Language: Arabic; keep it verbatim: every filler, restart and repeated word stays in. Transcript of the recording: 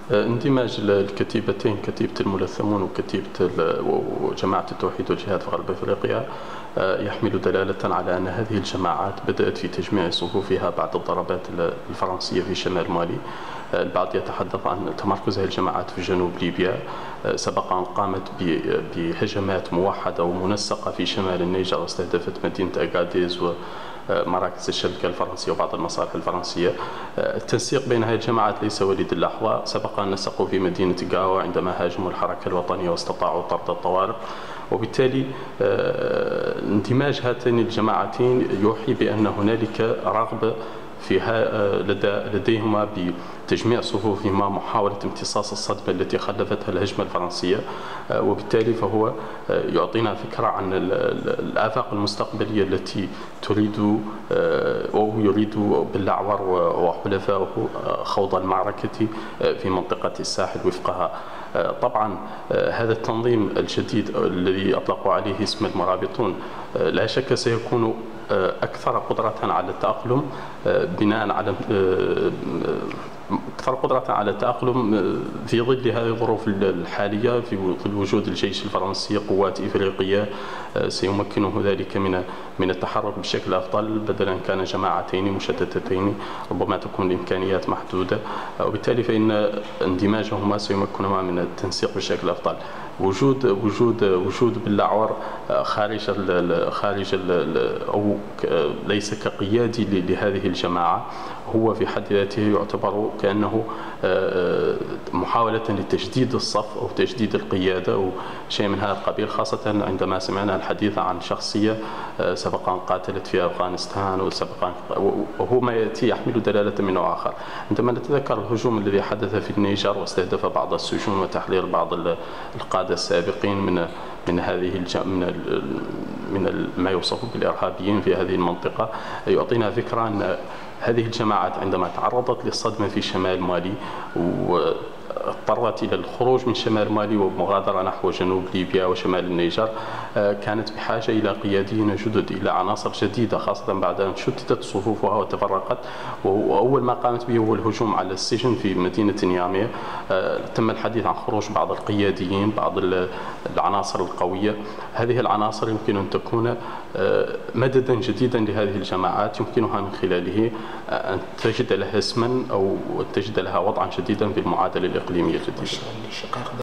اندماج الكتيبتين، كتيبة الملثمون وكتيبة وجماعة التوحيد والجهاد في غرب افريقيا، يحمل دلالة على أن هذه الجماعات بدأت في تجميع صفوفها بعد الضربات الفرنسية في شمال مالي. البعض يتحدث عن تمركز هذه الجماعات في جنوب ليبيا. سبق أن قامت بهجمات موحدة ومنسقة في شمال النيجر واستهدفت مدينة أغاديز ومراكز الشبكة الفرنسية وبعض المصالح الفرنسية. التنسيق بين هذه الجماعات ليس وليد اللحظة، سبق أن نسقوا في مدينة غاوا عندما هاجموا الحركة الوطنية واستطاعوا طرد الطوارئ، وبالتالي اندماج هاتين الجماعتين يوحي بأن هنالك رغبة في لديهما بتجميع صفوفهما، محاولة امتصاص الصدمة التي خلفتها الهجمة الفرنسية، وبالتالي فهو يعطينا فكرة عن الآفاق المستقبلية التي تريد أو يريد بالأعور وحلفائه خوض المعركة في منطقة الساحل وفقها. طبعا هذا التنظيم الجديد الذي أطلقوا عليه اسم المرابطون لا شك سيكون أكثر قدرة على التأقلم بناء على أكثر قدرة على التأقلم في ظل هذه الظروف الحالية، في ظل وجود الجيش الفرنسي قوات إفريقية سيمكنه ذلك من من التحرك بشكل أفضل، بدلا كان جماعتين مشتتتين ربما تكون الإمكانيات محدودة، وبالتالي فإن اندماجهما سيمكنهما من التنسيق بشكل أفضل. وجود وجود وجود بالأعور خارج ال خارج ال أو ليس كقيادي لهذه الجماعة هو في حد ذاته يعتبر كأنه محاولة لتجديد الصف أو تجديد القيادة أو شيء من هذا القبيل، خاصة عندما سمعنا الحديث عن شخصية سبق أن قاتلت في أفغانستان وسبق وهو ما يأتي يحمل دلالة من نوع آخر. عندما نتذكر الهجوم الذي حدث في النيجر واستهدف بعض السجون وتحرير بعض القادة السابقين من من هذه من من ما يوصف بالإرهابيين في هذه المنطقة، يعطينا فكرة أن هذه الجماعات عندما تعرضت للصدمة في شمال مالي واضطرت إلى الخروج من شمال مالي ومغادرة نحو جنوب ليبيا وشمال النيجر، كانت بحاجة إلى قياديين جدد، إلى عناصر جديدة، خاصة بعد أن شتتت صفوفها وتفرقت. وأول ما قامت به هو الهجوم على السجن في مدينة نيامية. تم الحديث عن خروج بعض القياديين، بعض العناصر القوية. هذه العناصر يمكن أن تكون مددا جديدا لهذه الجماعات، يمكنها من خلاله أن تجد لها اسما أو تجد لها وضعا جديدا في المعادلة الإقليمية الجديدة.